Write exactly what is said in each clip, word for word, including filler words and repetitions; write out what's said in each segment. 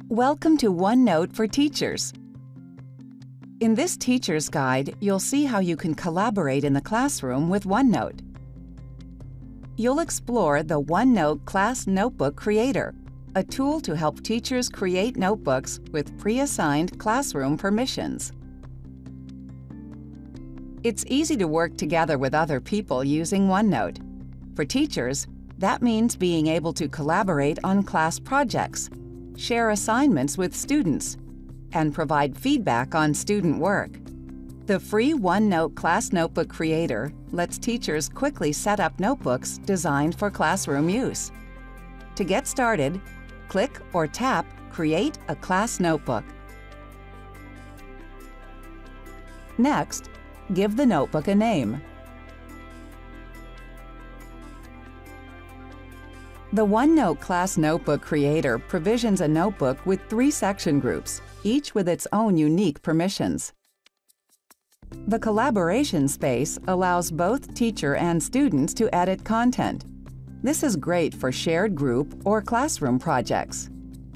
Welcome to OneNote for Teachers. In this Teacher's Guide, you'll see how you can collaborate in the classroom with OneNote. You'll explore the OneNote Class Notebook Creator, a tool to help teachers create notebooks with pre-assigned classroom permissions. It's easy to work together with other people using OneNote. For teachers, that means being able to collaborate on class projects, share assignments with students, and provide feedback on student work. The free OneNote Class Notebook Creator lets teachers quickly set up notebooks designed for classroom use. To get started, click or tap Create a Class Notebook. Next, give the notebook a name. The OneNote Class Notebook Creator provisions a notebook with three section groups, each with its own unique permissions. The collaboration space allows both teacher and students to edit content. This is great for shared group or classroom projects.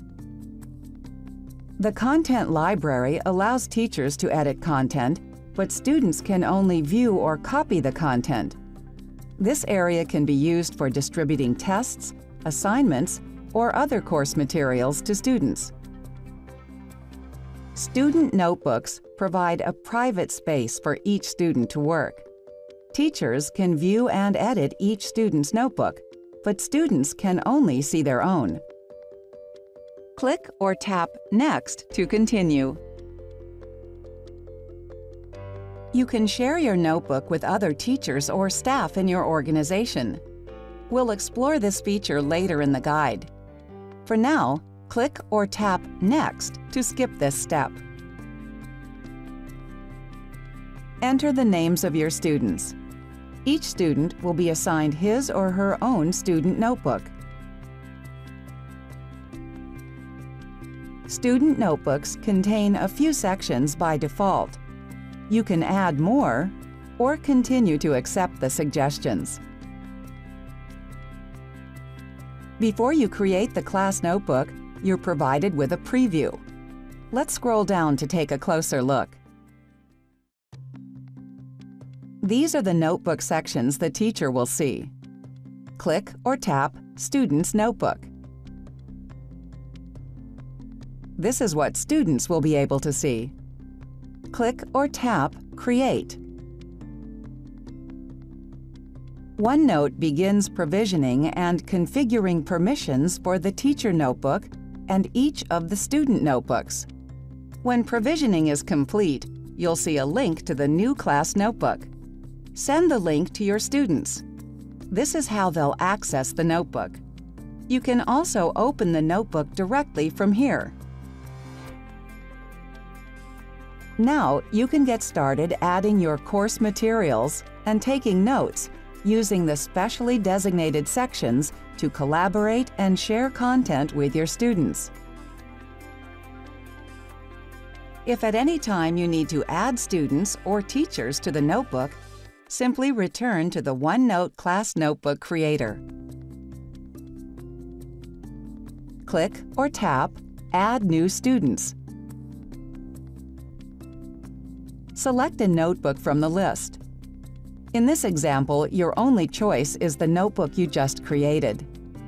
The content library allows teachers to edit content, but students can only view or copy the content. This area can be used for distributing tests, assignments, or other course materials to students. Student notebooks provide a private space for each student to work. Teachers can view and edit each student's notebook, but students can only see their own. Click or tap Next to continue. You can share your notebook with other teachers or staff in your organization. We'll explore this feature later in the guide. For now, click or tap Next to skip this step. Enter the names of your students. Each student will be assigned his or her own student notebook. Student notebooks contain a few sections by default. You can add more or continue to accept the suggestions. Before you create the class notebook, you're provided with a preview. Let's scroll down to take a closer look. These are the notebook sections the teacher will see. Click or tap Student's Notebook. This is what students will be able to see. Click or tap Create. OneNote begins provisioning and configuring permissions for the teacher notebook and each of the student notebooks. When provisioning is complete, you'll see a link to the new class notebook. Send the link to your students. This is how they'll access the notebook. You can also open the notebook directly from here. Now you can get started adding your course materials and taking notes using the specially designated sections to collaborate and share content with your students. If at any time you need to add students or teachers to the notebook, simply return to the OneNote Class Notebook Creator. Click or tap Add New Students. Select a notebook from the list. In this example, your only choice is the notebook you just created.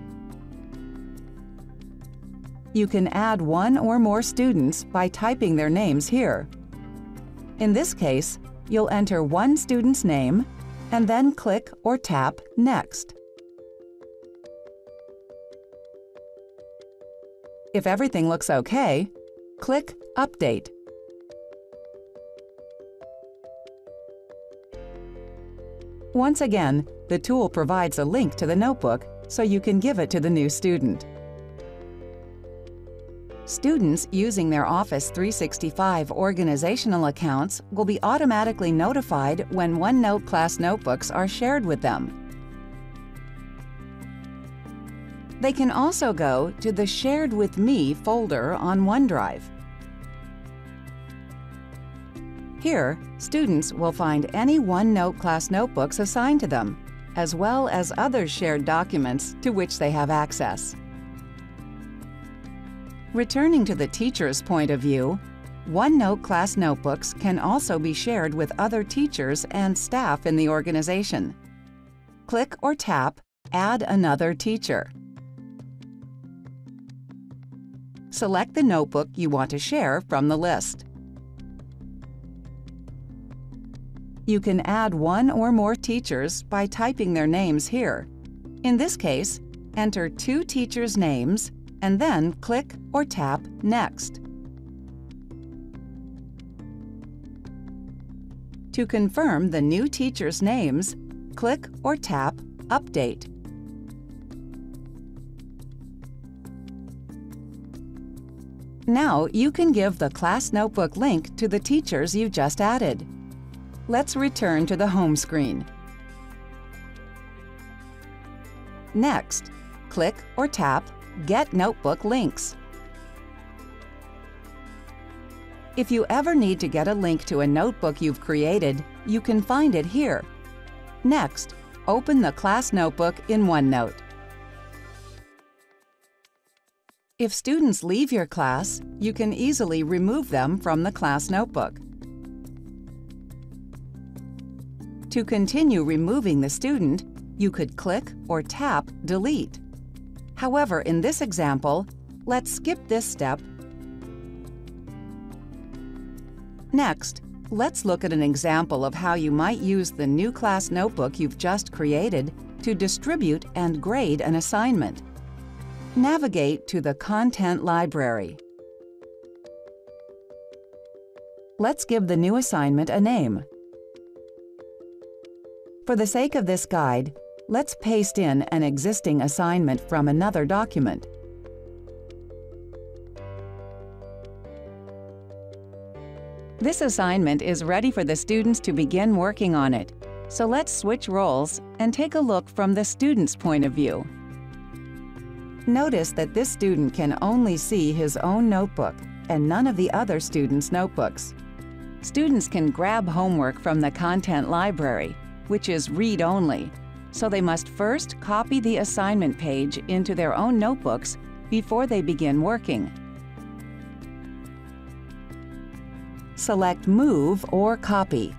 You can add one or more students by typing their names here. In this case, you'll enter one student's name and then click or tap Next. If everything looks okay, click Update. Once again, the tool provides a link to the notebook so you can give it to the new student. Students using their Office three sixty-five organizational accounts will be automatically notified when OneNote class notebooks are shared with them. They can also go to the Shared with Me folder on OneDrive. Here, students will find any OneNote class notebooks assigned to them, as well as other shared documents to which they have access. Returning to the teacher's point of view, OneNote class notebooks can also be shared with other teachers and staff in the organization. Click or tap Add another teacher. Select the notebook you want to share from the list. You can add one or more teachers by typing their names here. In this case, enter two teachers' names and then click or tap Next. To confirm the new teachers' names, click or tap Update. Now you can give the class notebook link to the teachers you just added. Let's return to the home screen. Next, click or tap Get Notebook Links. If you ever need to get a link to a notebook you've created, you can find it here. Next, open the class notebook in OneNote. If students leave your class, you can easily remove them from the class notebook. To continue removing the student, you could click or tap Delete. However, in this example, let's skip this step. Next, let's look at an example of how you might use the new class notebook you've just created to distribute and grade an assignment. Navigate to the Content Library. Let's give the new assignment a name. For the sake of this guide, let's paste in an existing assignment from another document. This assignment is ready for the students to begin working on it, so let's switch roles and take a look from the student's point of view. Notice that this student can only see his own notebook and none of the other students' notebooks. Students can grab homework from the content library, which is read-only, so they must first copy the assignment page into their own notebooks before they begin working. Select Move or Copy.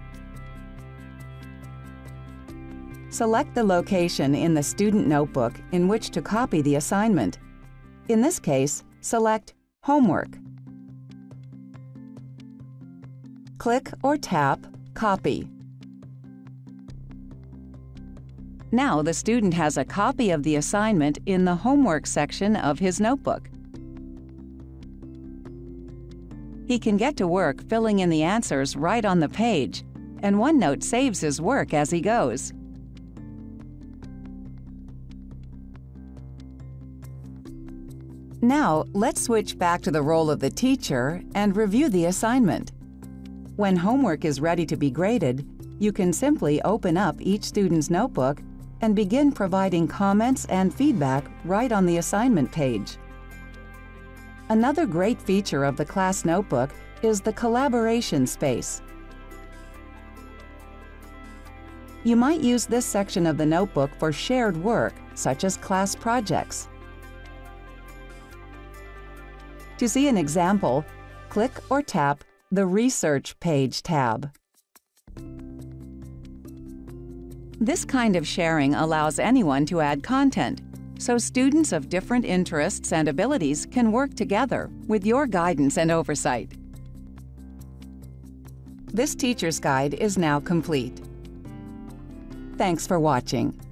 Select the location in the student notebook in which to copy the assignment. In this case, select Homework. Click or tap Copy. Now the student has a copy of the assignment in the Homework section of his notebook. He can get to work filling in the answers right on the page, and OneNote saves his work as he goes. Now, let's switch back to the role of the teacher and review the assignment. When homework is ready to be graded, you can simply open up each student's notebook and begin providing comments and feedback right on the assignment page. Another great feature of the class notebook is the collaboration space. You might use this section of the notebook for shared work, such as class projects. To see an example, click or tap the Research Page tab. This kind of sharing allows anyone to add content, so students of different interests and abilities can work together with your guidance and oversight. This teacher's guide is now complete. Thanks for watching.